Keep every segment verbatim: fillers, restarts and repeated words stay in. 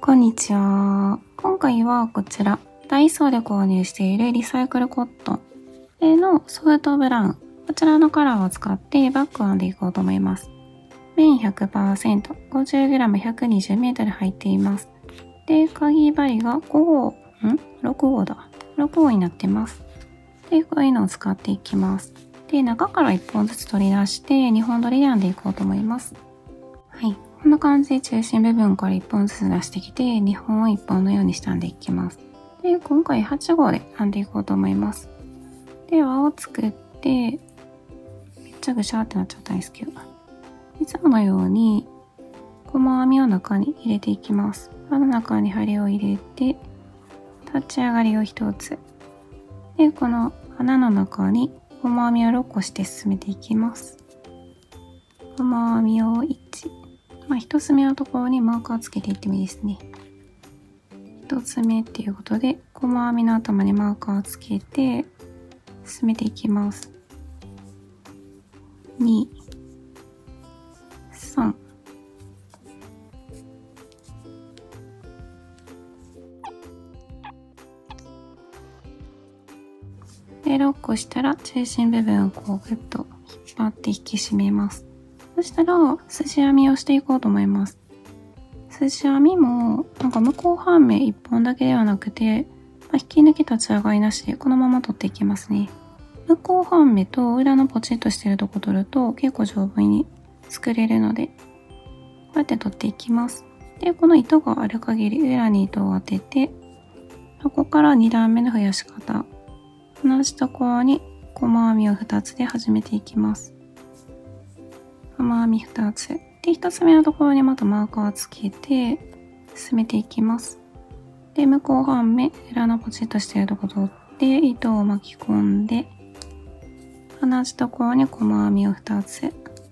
こんにちは。今回はこちら、ダイソーで購入しているリサイクルコットンのソフトブラウン。こちらのカラーを使ってバッグを編んでいこうと思います。綿 ひゃくパーセント、ごじゅうグラム、ひゃくにじゅうメートル 入っています。で、かぎ針がご号、ん ?ろく 号だ。ろく号になってます。で、こういうのを使っていきます。で、中からいっぽんずつ取り出してにほん取りで編んでいこうと思います。はい。こんな感じで中心部分からいっぽんずつ出してきて、にほんをいっぽんのようにして編んでいきます。で、今回はち号で編んでいこうと思います。で、輪を作って、めっちゃぐしゃーってなっちゃったんですけど、いつものように、細編みを中に入れていきます。輪の中に針を入れて、立ち上がりをひとつ。で、この穴の中に細編みをろっこして進めていきます。細編みをいち。まあ、一つ目のところにマーカーつけていってもいいですね。一つ目っていうことで、細編みの頭にマーカーつけて、進めていきます。に、さん。で、ろっこしたら中心部分をこうグッと引っ張って引き締めます。そしたら、筋編みをしていこうと思います。筋編みも、なんか向こう半目いっぽんだけではなくて、まあ、引き抜き立ち上がりなしでこのまま取っていきますね。向こう半目と裏のポチッとしてるとこ取ると結構丈夫に作れるので、こうやって取っていきます。で、この糸がある限り裏に糸を当てて、ここからに段目の増やし方。同じところに細編みをふたつで始めていきます。細編みふたつ。で、ひとつめのところにまたマーカーつけて進めていきます。で、向こう半目、裏のポチッとしているところ取って糸を巻き込んで、同じところに細編みをふたつ。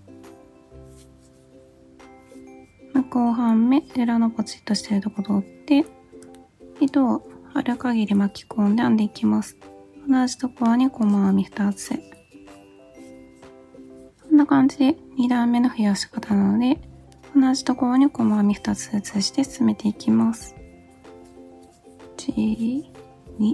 向こう半目、裏のポチッとしているところ取って糸をある限り巻き込んで編んでいきます。同じところに細編みふたつ。こんな感じでに段目の増やし方なので、同じところに細編みふたつずつして進めていきます。いち、に。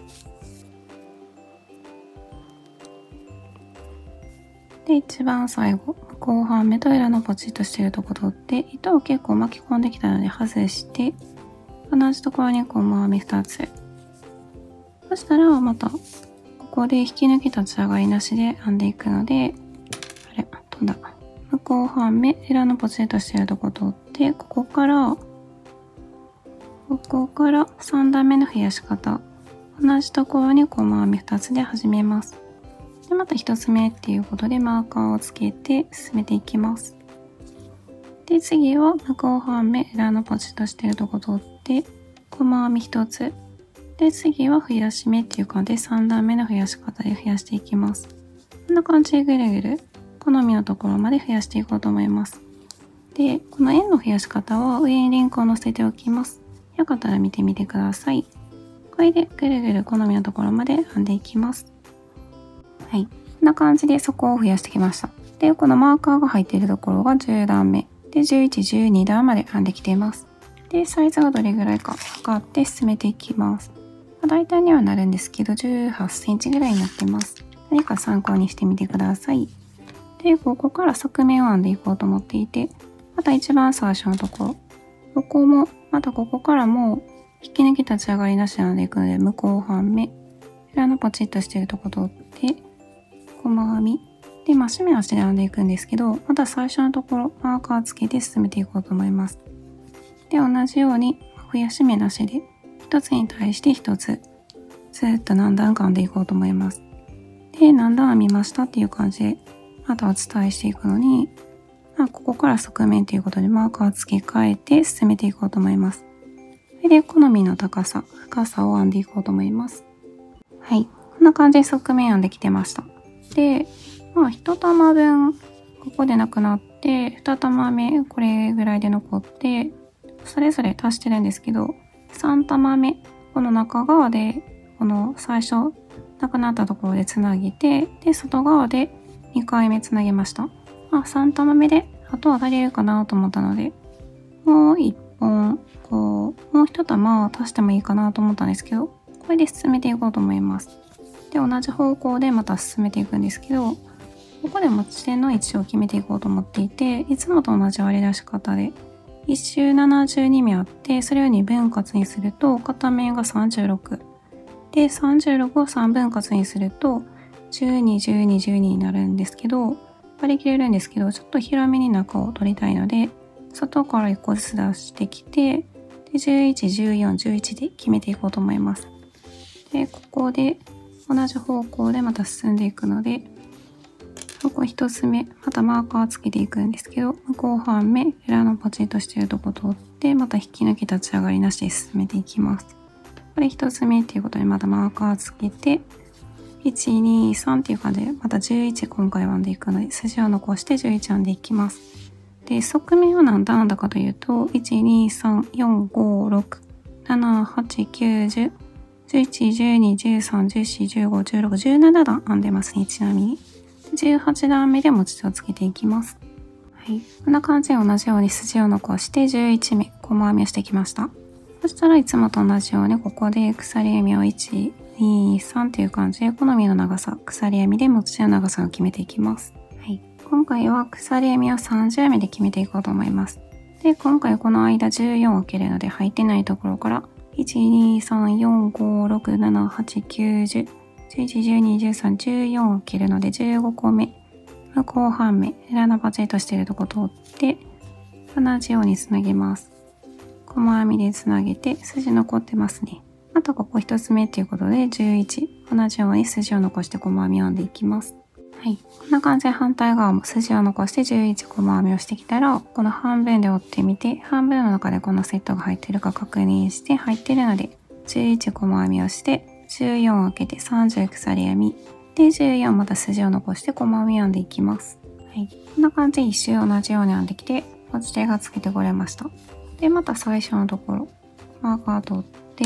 で、一番最後、向こう半目と裏のポチッとしているところ取って、糸を結構巻き込んできたので外して、同じところに細編みふたつ。そしたらまた、ここで引き抜き立ち上がりなしで編んでいくので、あれ、飛んだ。向こう半目、裏のポチッとしているとこ取って、ここから、ここからさん段目の増やし方。同じところに細編みふたつで始めます。で、またひとつめっていうことでマーカーをつけて進めていきます。で、次は向こう半目、裏のポチッとしているとこ取って、細編みひとつ。で、次は増やし目っていう感じでさん段目の増やし方で増やしていきます。こんな感じでぐるぐる好みのところまで増やしていこうと思います。で、この円の増やし方は上にリンクを載せておきます。よかったら見てみてください。これでぐるぐる好みのところまで編んでいきます。はい。こんな感じで底を増やしてきました。で、このマーカーが入っているところがじゅう段目。で、じゅういち、じゅうに段まで編んできています。で、サイズがどれぐらいか測って進めていきます。大体にはなるんですけど、じゅうはちセンチぐらいになってます。何か参考にしてみてください。で、ここから側面を編んでいこうと思っていて、また一番最初のところ。ここも、またここからも引き抜き立ち上がりなしで編んでいくので、向こう半目。裏のポチッとしているところ取って、細編み。で、まあ、締め足で編んでいくんですけど、また最初のところ、マーカーつけて進めていこうと思います。で、同じように、増やし目なしで、一つに対して一つ、ずっと何段か編んでいこうと思います。で、何段編みましたっていう感じで、またお伝えしていくのに、まあ、ここから側面ということでマーカー付け替えて進めていこうと思います。それで、好みの高さ、深さを編んでいこうと思います。はい。こんな感じで側面編んできてました。で、まあ、一玉分、ここでなくなって、二玉目、これぐらいで残って、それぞれ足してるんですけど、三玉目、この中側で、この最初、なくなったところでつなげて、で、外側でにかいめつなげました。まあ、さん玉目で、あとは足りるかなと思ったので、もういっ本、こう、もう一玉足してもいいかなと思ったんですけど、これで進めていこうと思います。で、同じ方向でまた進めていくんですけど、ここで持ち手の位置を決めていこうと思っていて、いつもと同じ割り出し方で、一周ななじゅうに目あって、それをに分割にすると、片面がさんじゅうろく。で、さんじゅうろくをさん分割にすると、じゅうに、じゅうに、じゅうにになるんですけど、割り切れるんですけど、ちょっと広めに中を取りたいので、外からいっこずつ出してきて、で、じゅういち、じゅうよん、じゅういちで決めていこうと思います。で、ここで同じ方向でまた進んでいくので、ここ一つ目、またマーカーつけていくんですけど、向こう半目、裏のポチッとしているとこ通って、また引き抜き立ち上がりなしで進めていきます。これ一つ目っていうことでまたマーカーつけて、いち、に、さんっていう感じで、またじゅういち今回編んでいくので、筋を残してじゅういち編んでいきます。で、側面は何段編んだかというと、いち、に、さん、よん、ご、ろく、なな、はち、きゅう、じゅう、じゅういち、じゅうに、じゅうさん、じゅうよん、じゅうご、じゅうろく、じゅうなな段編んでますね、ちなみに。じゅうはち段目で持ち手をつけていきます。はい。こんな感じで同じように筋を残してじゅういち目、細編みをしてきました。そしたらいつもと同じようにここで鎖編みをいち、に、さんという感じで好みの長さ、鎖編みで持ち手の長さを決めていきます。はい。今回は鎖編みをさんじゅう目で決めていこうと思います。で、今回この間じゅうよんを開けるので入ってないところからいち、に、さん、よん、ご、ろく、なな、はち、きゅう、じゅう、じゅういち、じゅうに、じゅうさん、じゅうよんを切るのでじゅうごこめ、向こう半目、裏のパチッとしているとこ通って同じようにつなげます。細編みでつなげて筋残ってますね。あとここ一つ目ということでじゅういち、同じように筋を残して細編みを編んでいきます。はい。こんな感じで反対側も筋を残してじゅういち細編みをしてきたら、この半分で折ってみて、半分の中でこのセットが入っているか確認して入っているので、じゅういち細編みをして、じゅうよん開けてさんじゅう鎖編み。で、じゅうよんまた筋を残して細編み編んでいきます。はい。こんな感じで一周同じように編んできて、持ち手がつけてこれました。で、また最初のところ、マーカー取って、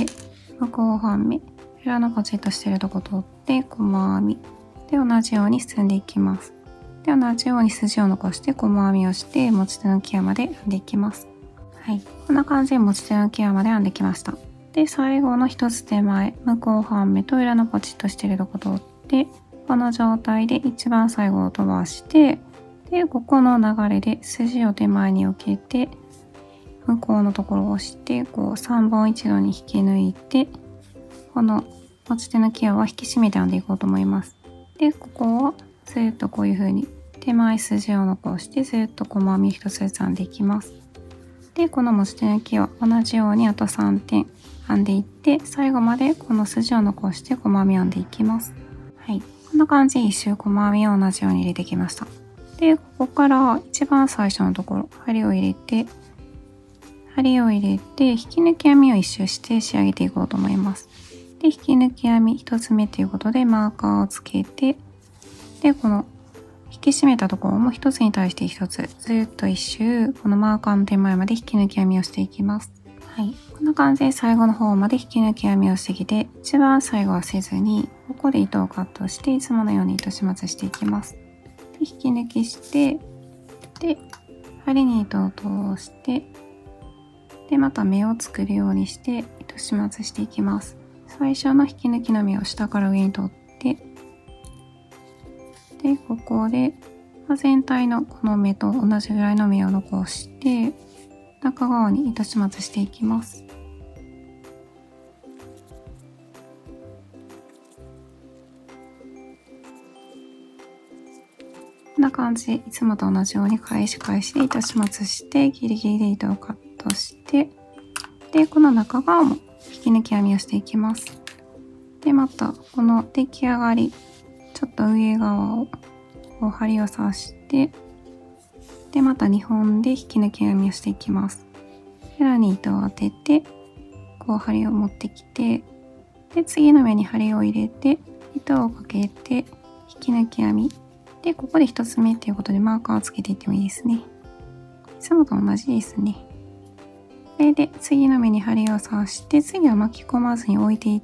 向こう半目、裏のポチッとしてるとこ取って、細編み。で、同じように進んでいきます。で、同じように筋を残して細編みをして、持ち手の際まで編んでいきます。はい。こんな感じで持ち手の際まで編んできました。で、最後の一つ手前、向こう半目と裏のポチッとしているとこ通って、この状態で一番最後を飛ばして、で、ここの流れで筋を手前に受けて、向こうのところを押して、こうさんぼん一度に引き抜いて、この持ち手の際は引き締めて編んでいこうと思います。で、ここをずっとこういう風に手前筋を残してずっと細編み一つずつ編んでいきます。で、この持ち手の際は同じようにあとさんてん編んでいって、最後までこの筋を残して細編み編んでいきます。はい。こんな感じで一周細編みを同じように入れてきました。で、ここから一番最初のところ、針を入れて、針を入れて、引き抜き編みを一周して仕上げていこうと思います。で、引き抜き編み一つ目ということでマーカーをつけて、で、この引き締めたところも一つに対して一つ、ずっと一周、このマーカーの手前まで引き抜き編みをしていきます。はい。こんな感じで最後の方まで引き抜き編みをしてきて、一番最後はせずに、ここで糸をカットして、いつものように糸始末していきます。で、引き抜きして、で、針に糸を通して、で、また目を作るようにして糸始末していきます。最初の引き抜きの目を下から上に取って、で、ここで全体のこの目と同じぐらいの目を残して、中側に糸始末していきます。こんな感じでいつもと同じように返し返しで糸始末して、ギリギリで糸をカットして、で、この中側も引き抜き編みをしていきます。で、またこの出来上がり、ちょっと上側をこう針を刺して、で、またにほんで引き抜き編みをしていきます。裏に糸を当てて、こう針を持ってきて、で、次の目に針を入れて、糸をかけて、引き抜き編み。で、ここで一つ目ということでマーカーをつけていってもいいですね。いつもと同じですね。それで、次の目に針を刺して、次は巻き込まずに置いていって、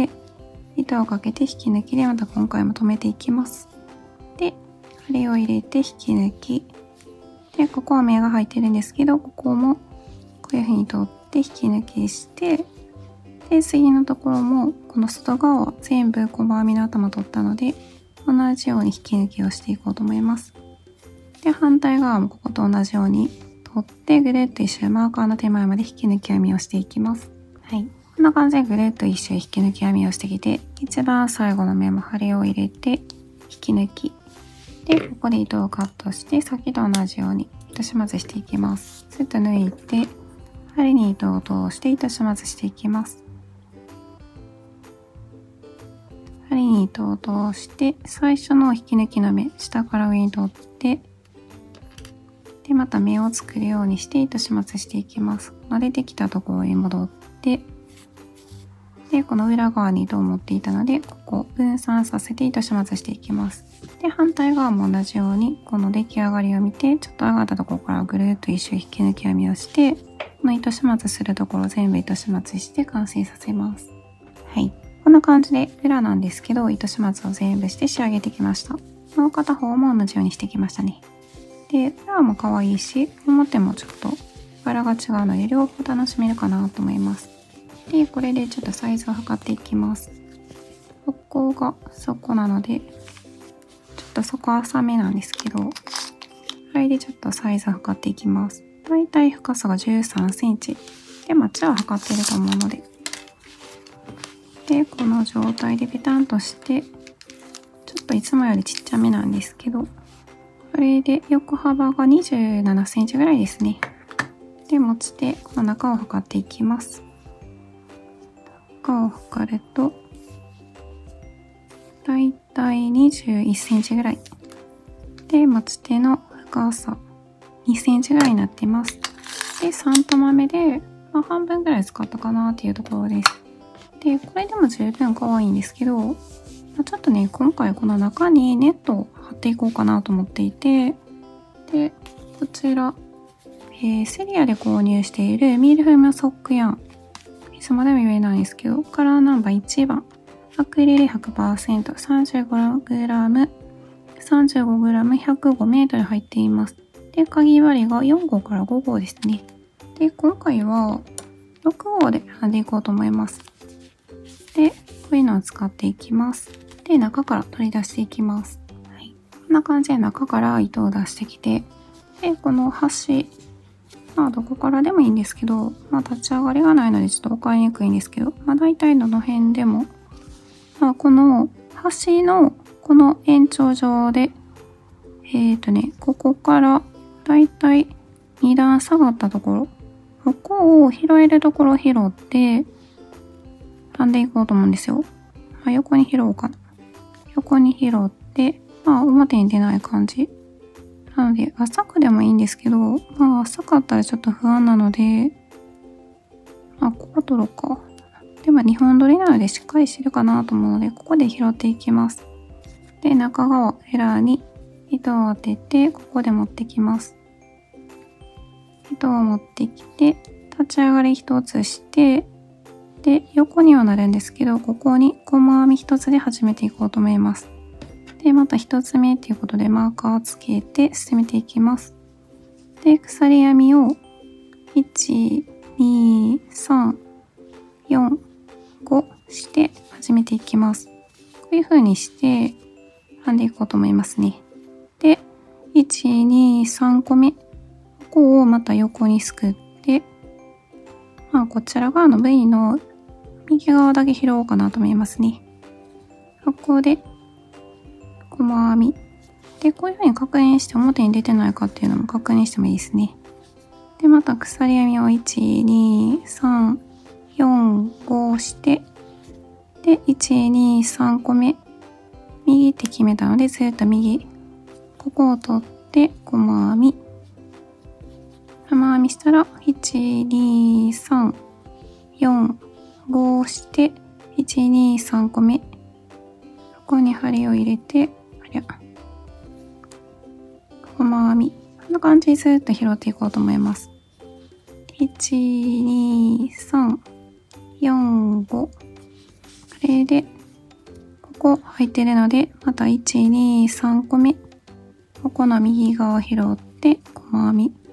糸をかけて引き抜きでまた今回も留めていきます。で、針を入れて引き抜き。で、ここは目が入ってるんですけど、ここもこういう風に取って引き抜きして、で、次のところもこの外側は全部細編みの頭取ったので、同じように引き抜きをしていこうと思います。で、反対側もここと同じように取ってぐるっと一周マーカーの手前まで引き抜き編みをしていきます。はい。こんな感じでぐるっと一周引き抜き編みをしてきて、一番最後の目も針を入れて引き抜き。で、ここで糸をカットして、さっきと同じように糸始末していきます。スッと抜いて、針に糸を通して糸始末していきます。針に糸を通して、最初の引き抜きの目、下から上に取って、で、また目を作るようにして糸始末していきます。出てきたところに戻って、で、この裏側に糸を持っていたので、ここ分散させて糸始末していきます。で、反対側も同じように、この出来上がりを見て、ちょっと上がったところからぐるっと一周引き抜き編みをして、この糸始末するところ全部糸始末して完成させます。はい。こんな感じで裏なんですけど、糸始末を全部して仕上げてきました。もう片方も同じようにしてきましたね。で、裏も可愛いし、表もちょっと柄が違うので、両方楽しめるかなと思います。で、これでちょっとサイズを測っていきます。ここが底なので、ちょっと底浅めなんですけど、これでちょっとサイズを測っていきます。だいたい深さがじゅうさんセンチ。で、まあ、チは測ってると思うので。で、この状態でペタンとして、ちょっといつもよりちっちゃめなんですけど、これで横幅がにじゅうななセンチぐらいですね。で、持ち手、この中を測っていきます。中を測ると、だいたいにじゅういっセンチぐらい。で、持ち手の深さにセンチぐらいになっています。で、さん玉目で、まあ、半分ぐらい使ったかなっていうところです。で、これでも十分可愛いんですけど、まあ、ちょっとね、今回この中にネットを貼っていこうかなと思っていて、で、こちら、えー、セリアで購入しているミルフィームソックヤン。いつまでも言えないんですけど、カラーナンバーいちばん。アクリル ひゃくパーセント、さんじゅうごグラム、さんじゅうごグラム、ひゃくごメートル入っています。で、かぎ針がよん号からご号ですね。で、今回はろく号で編んでいこうと思います。で、こういうのを使っていきます。で、中から取り出していきます。はい、こんな感じで中から糸を出してきて、で、この端、まあどこからでもいいんですけど、まあ立ち上がりがないのでちょっと分かりにくいんですけど、まあ大体どの辺でも、まあこの端のこの延長上で、えっとね、ここから大体に段下がったところ、ここを拾えるところを拾って、編んでいこうと思うんですよ。まあ、横に拾おうかな。横に拾って、まあ表に出ない感じ。なので、浅くでもいいんですけど、まあ浅かったらちょっと不安なので、まあここ取ろうか。でもにほん取りなのでしっかりしてるかなと思うので、ここで拾っていきます。で、中側、エラーに糸を当てて、ここで持ってきます。糸を持ってきて、立ち上がり一つして、で、横にはなるんですけど、ここに細編み一つで始めていこうと思います。で、また一つ目っていうことでマーカーをつけて進めていきます。で、鎖編みをいち、に、さん、よん、ごして始めていきます。こういう風にして編んでいこうと思いますね。で、いち、に、さんこめ。ここをまた横にすくって、まあこちら側の V の右側だけ拾おうかなと思いますね。ここで細編み。で、こういう風に確認して表に出てないかっていうのも確認してもいいですね。で、また鎖編みをいち、に、さん、よん、ごして、で、いち、に、さんこめ。右って決めたので、ずっと右。ここを取って細編み。玉編みしたら、いち、に、さん、よん、ごして、いち、に、さんこめ。ここに針を入れて、ありゃ。細編み。こんな感じでずっと拾っていこうと思います。いち、に、さん、よん、ご。これで、ここ入ってるので、またいち、に、さんこめ。ここの右側拾って細編み。こ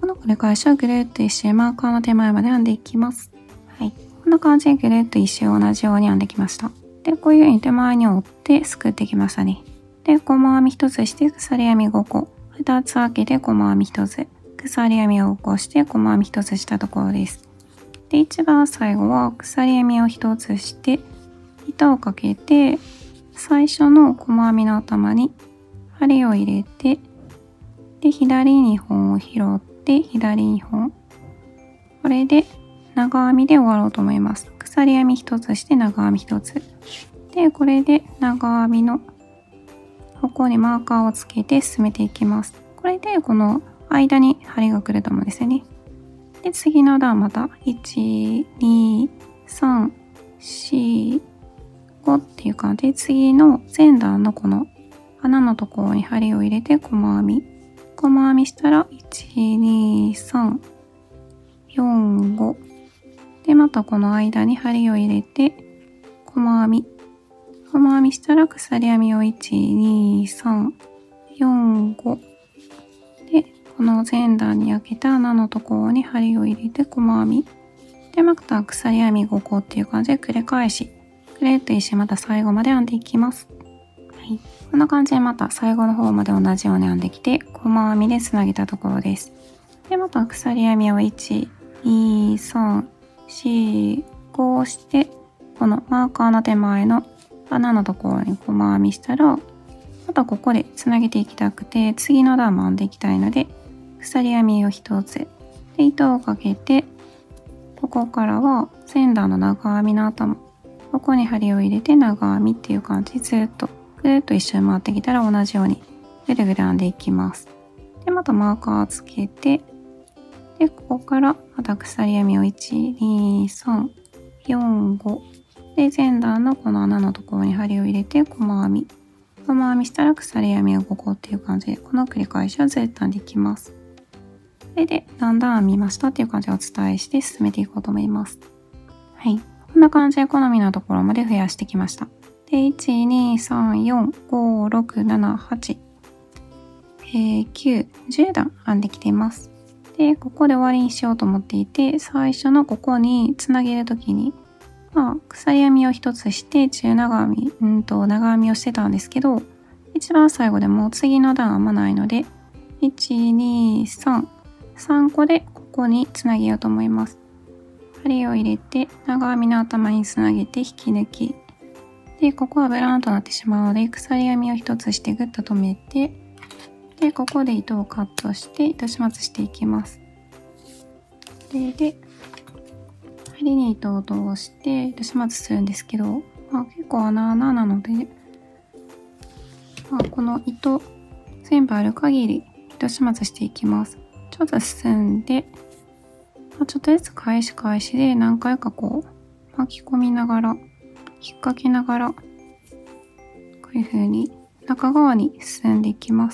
の繰り返しをぐるっと一周マーカーの手前まで編んでいきます。はい。こんな感じでぐるっと一周同じように編んできました。で、こういう風に手前に折ってすくってきましたね。で、細編み一つして鎖編みごこ。二つ開けて細編み一つ。鎖編みを起こして細編み一つしたところです。で、一番最後は鎖編みを一つして糸をかけて最初の細編みの頭に針を入れて、で、左にほんを拾って左にほん。これで長編みで終わろうと思います。鎖編み一つして長編み一つ。で、これで長編みのここにマーカーをつけて進めていきます。これでこの間に針が来ると思うんですよね。で、次の段またいち、に、さん、よん、ごっていう感じで次の前段のこの穴のところに針を入れて細編み。細編みしたらいち、に、さん、よん、ご。で、またこの間に針を入れて細編み。細編みしたら鎖編みをいち、に、さん、よん、ご。で、この前段に開けた穴のところに針を入れて細編み。で、また鎖編みごこっていう感じで繰り返し、くるっと一周また最後まで編んでいきます。はい。こんな感じでまた最後の方まで同じように編んできて、細編みでつなげたところです。で、また鎖編みをいち、に、さん、よん、ごをして、このマーカーの手前の穴のところに細編みしたら、またここでつなげていきたくて、次の段も編んでいきたいので、鎖編みを一つ。で、糸をかけて、ここからは前段の長編みの頭。ここに針を入れて長編みっていう感じでずっとぐるっと一周回ってきたら同じようにぐるぐる編んでいきます。で、またマーカーつけて、で、ここからまた鎖編みをいち、に、さん、よん、ご。で、前段のこの穴のところに針を入れて細編み。細編みしたら鎖編みをごこっていう感じで、この繰り返しをずっと編んでいきます。それで、だんだん編みましたっていう感じでお伝えして進めていこうと思います。はい。こんな感じで好みのところまで増やしてきました。で、いち、に、さん、よん、ご、ろく、なな、はち、えー、きゅう、じゅう段編んできています。で、ここで終わりにしようと思っていて、最初のここにつなげるときに、まあ、鎖編みを一つして中長編み、うんと長編みをしてたんですけど、一番最後でもう次の段編まないので、いち、に、さん、さんこでここにつなげようと思います。針を入れて長編みの頭につなげて引き抜き。で、ここはブランとなってしまうので、鎖編みを一つしてグッと止めて、で、ここで糸をカットして糸始末していきます。で、で、針に糸を通して糸始末するんですけど、まあ、結構穴穴なので、まあ、この糸全部ある限り糸始末していきます。ちょっと進んで、まあ、ちょっとずつ返し返しで何回かこう巻き込みながら、引っ掛けながら、こういう風に中側に進んでいきます。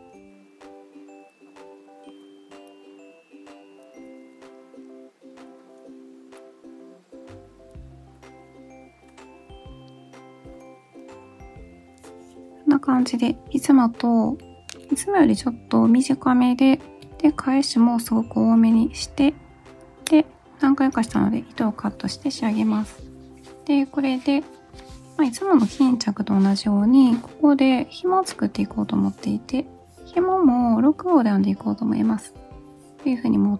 こんな感じで、いつもと、いつもよりちょっと短めで、で、返しもすごく多めにして、で、何回かしたので糸をカットして仕上げます。で、これで、まあ、いつもの巾着と同じように、ここで紐を作っていこうと思っていて、紐もろく号で編んでいこうと思います。こういう風に持って、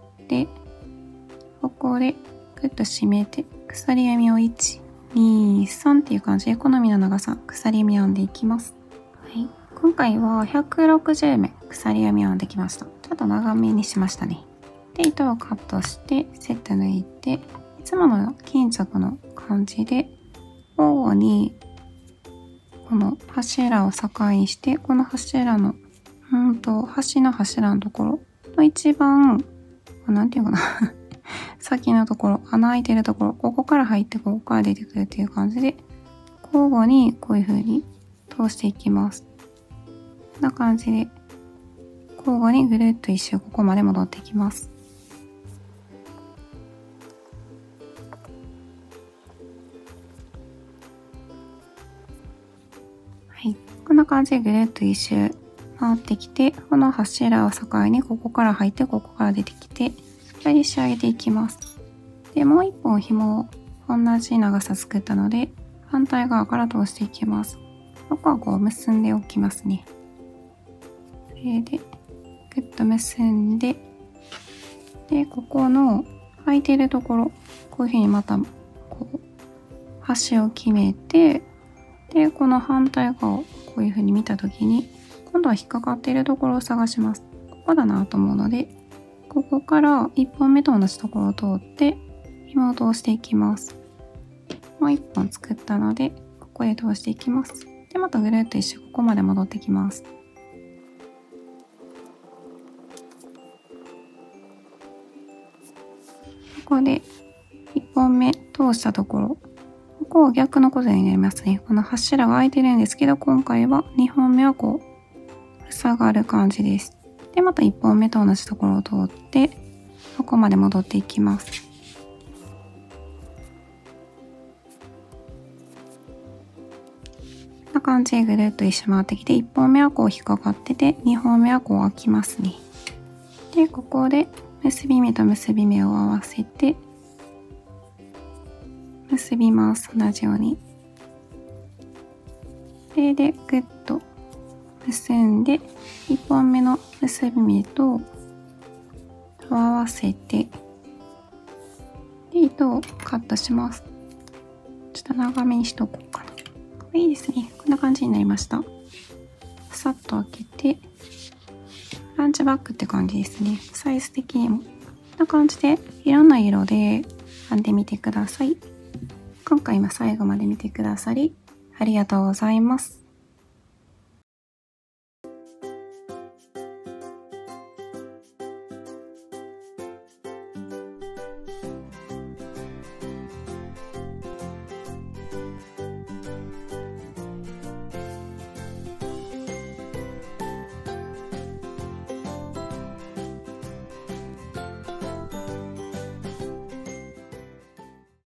ここでグッと締めて、鎖編みをいち、に、さんっていう感じで好みの長さ、鎖編みを編んでいきます。はい。今回はひゃくろくじゅうめ鎖編みを編んできました。ちょっと長めにしましたね。で、糸をカットしてセット抜いて、いつもの巾着の感じで交互にこの柱を境にして、この柱のうんと端の柱のところの一番なんていうかな先のところ、穴開いてるところ、ここから入ってここから出てくるっていう感じで交互にこういう風に通していきます。こんな感じで交互にぐるっと一周ここまで戻っていきます。はい、こんな感じでぐるっと一周回ってきて、この柱を境にここから入ってここから出てきて、それで仕上げていきます。で、もう一本紐を同じ長さ作ったので、反対側から通していきます。ここはこう結んでおきますね。それで、ぐっと結んで、で、ここの空いてるところ、こういうふうにまた、こう、端を決めて、で、この反対側をこういうふうに見たときに、今度は引っかかっているところを探します。ここだなと思うので、ここからいっぽんめと同じところを通って、紐を通していきます。もういっぽん作ったので、ここへ通していきます。で、またぐるっと一周ここまで戻ってきます。ここでいっぽんめ通したところ、ここは逆のことになりますね。この柱が開いてるんですけど、今回はにほんめはこう、塞がる感じです。で、またいっぽんめと同じところを通って、ここまで戻っていきます。こんな感じでぐるっと一周回ってきて、いっぽんめはこう引っかかってて、にほんめはこう開きますね。で、ここで結び目と結び目を合わせて、結びます。同じように。それでぐっと結んで、いっぽんめの結び目と合わせて、で、糸をカットします。ちょっと長めにしとこうかな。いいですね。こんな感じになりました。さっと開けて、ランチバッグって感じですね。サイズ的にも。こんな感じで、いろんな色で編んでみてください。今回も最後まで見てくださり、ありがとうございます。